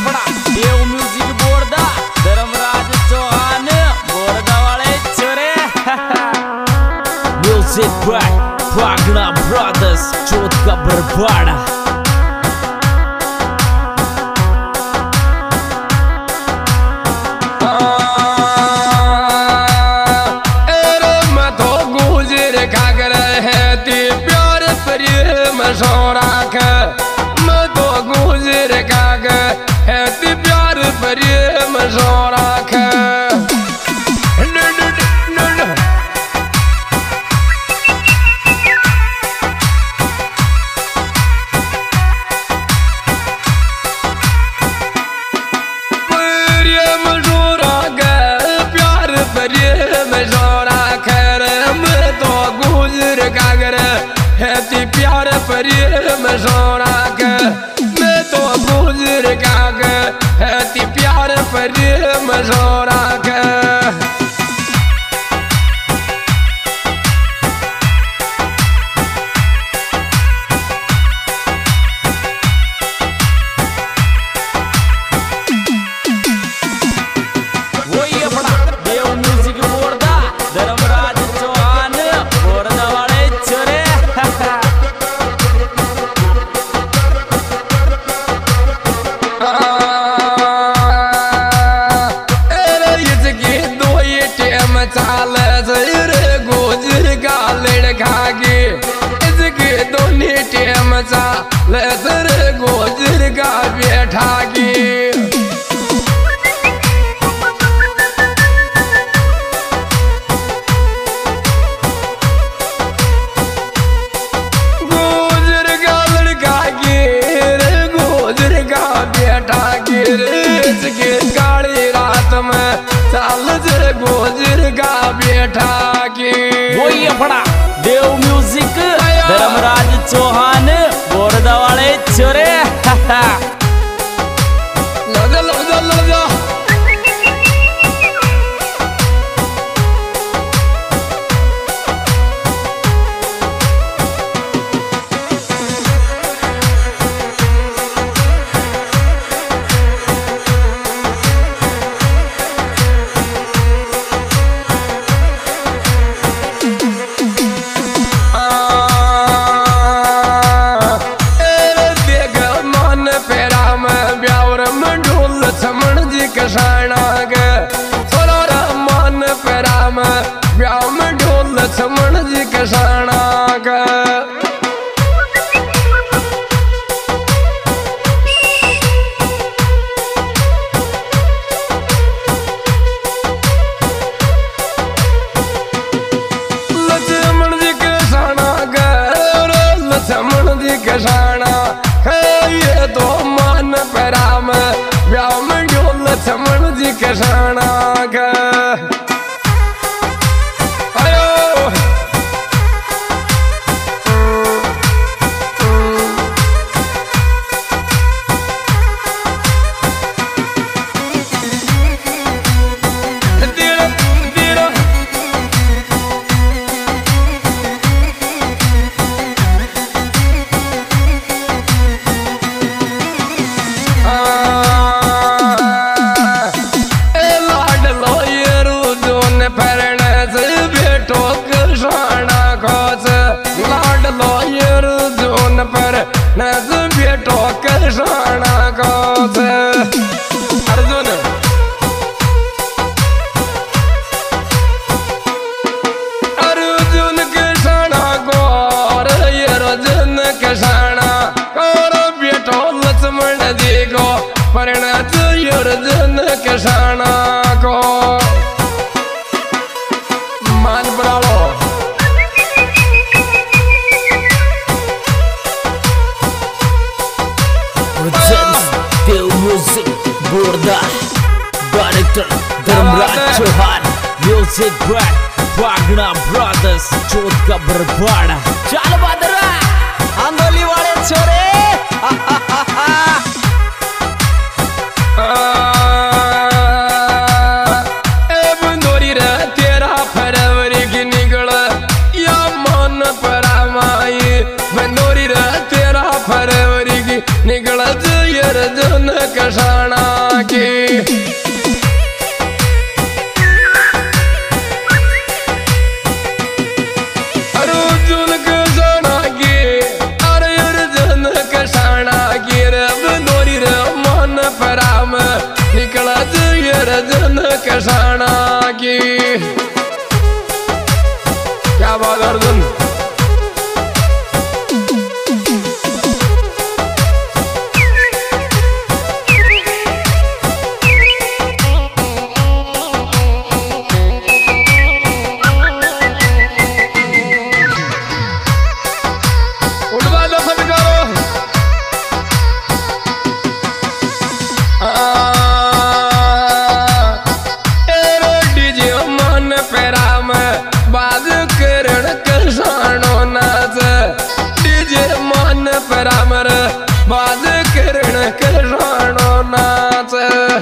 अपना देव म्यूजिक बोर्दा धर्मराज चौहान बोर्दा वाले छोरे म्यूजिक बाय पागड़ा ब्रदर्स चोट का बरबाड़ा मैं तो गुजर काग है ती प्यार पर मशोरा ख प्यार पर मशोरा खर मैं तो गुजर कागर है ती प्यार पर मशोरा के मैं तो गुजर काग है ती प्यार पर मशोरा के वही अपना देव म्यूजिक बोर्दा धर्मराज चौहान बोर्दा वाले छोरे चाल गुजर का लड़का गे इसके दोनों टेम चाल गुजर का बैठा गे गुजर का लड़का गे गुजर का बैठा गे इसके काली रात में चाल गुजर का बैठा के वही अपना देव म्यूजिक धर्मराज चौहान बोर्दा वाले छोरे लगा कसाना गे थोड़ा मन पेरा में ब्याह में ढोल छमन जी कसाना गे लक्ष्मण जी कसाना गे लक्ष्मण जी कसाना है ये तो मन पेरा में ब्याह में लक्ष्मण जी कसाना का आयो पर नज बेटो कसाना को अर्जुन अर्जुन कसाना को अर्जुन कसाना और बेटो लक्ष्मण जी को परिणत अर्जुन कसाना को मान बढ़ाओ Dev music Borda director Dharmraj Chauhan music by Pagda brothers चोट का बरबाड़ा चल बदरा आंदोली वाले छोरे बंदोरी रे तेरा फरवरी की निकल या मन परामाई बंदोरी रे तेरा फरवरी की निकल जन कसाना परामर बाज किरण किसानो नाच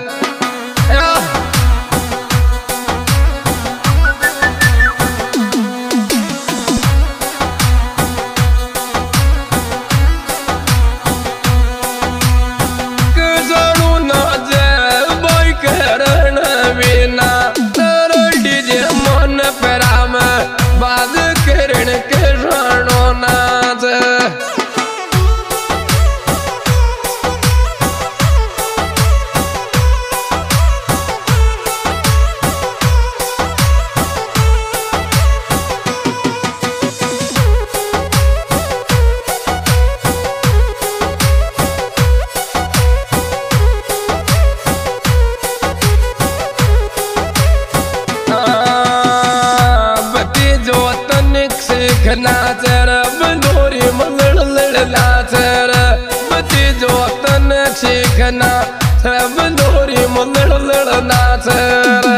नाचर बंदोरी मलड़ लड़ नाचर बती जो तन सीखना बंदोरी मलड़ लड़ नाचर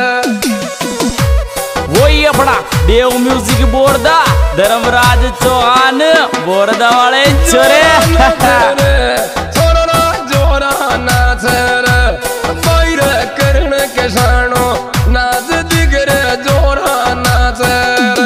वही अपना देव म्यूजिक बोर्दा धर्मराज चौहान बोर्दा वाले छोरे छोरा जोरा नाचर बैर करण किसानो नाच दिगर जोरा नाचर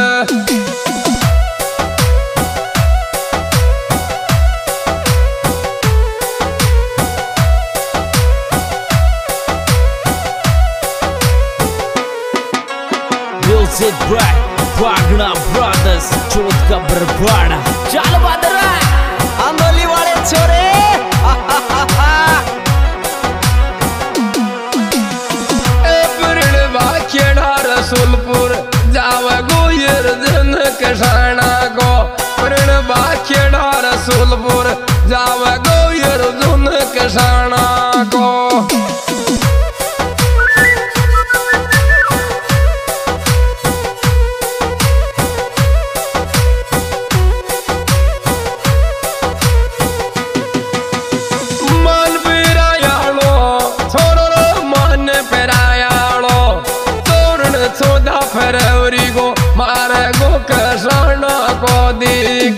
Music Bright, Wagner Brothers, चोट का बरबाड़ा चल बदरा आंदोली वाले छोरे एप्रिल बाखेड़ा रसूलपुर जावे गोयर जन किसाना को प्रण बाखेड़ा रसूलपुर जावे गोयर जन किसाना को फरवरी को मारे गो किसाना को दिख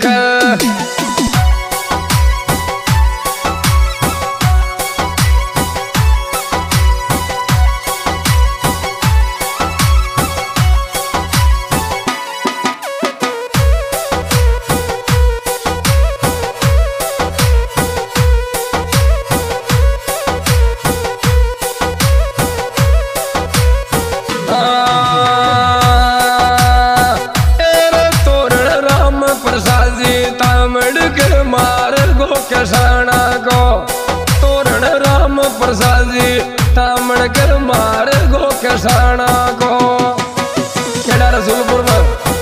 किसाना को तोरण राम प्रसाद जी तामण कर मार गो किसाना को केड़ा रसूलपुर में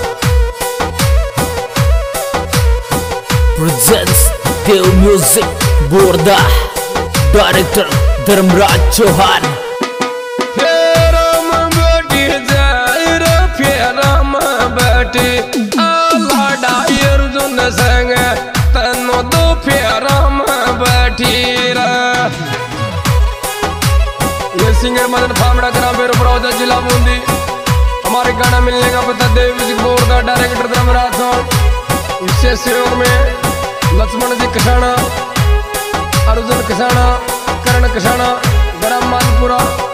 presents Dev music Borda director Dharmraj Chauhan फेरम बेटी जाय रे फेरम बेटी आला डायर जुन संग तनो दो फेरम बैठी ये सिंगर मदन फामड़ा ग्राम बेरोपरा जिला बूंदी। हमारे गाना मिलने का पता देव म्यूजिक बोर्ड का डायरेक्टर धर्मराज चौहान, विशेष सहयोग में लक्ष्मण जी किसाना, अर्जुन किसाना, करण किसाना, ग्राम मानपुरा।